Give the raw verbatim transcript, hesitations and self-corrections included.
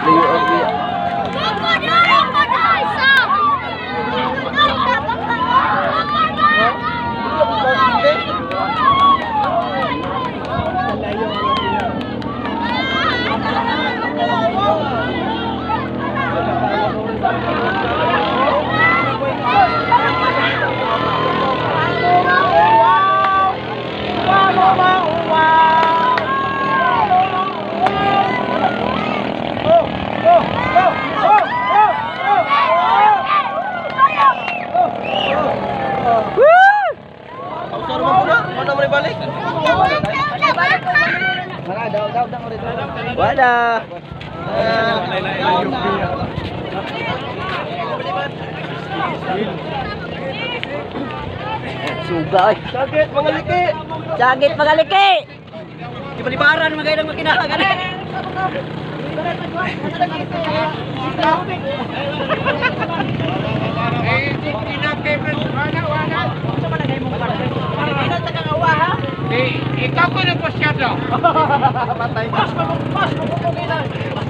Wala. Suga ay. Sagit mga liki. Sagit mga liki. Di palibaran mga gayang makinahagan eh. Eh, ikaw ko na po siya daw. Patay. Mas, mas, mas, mas,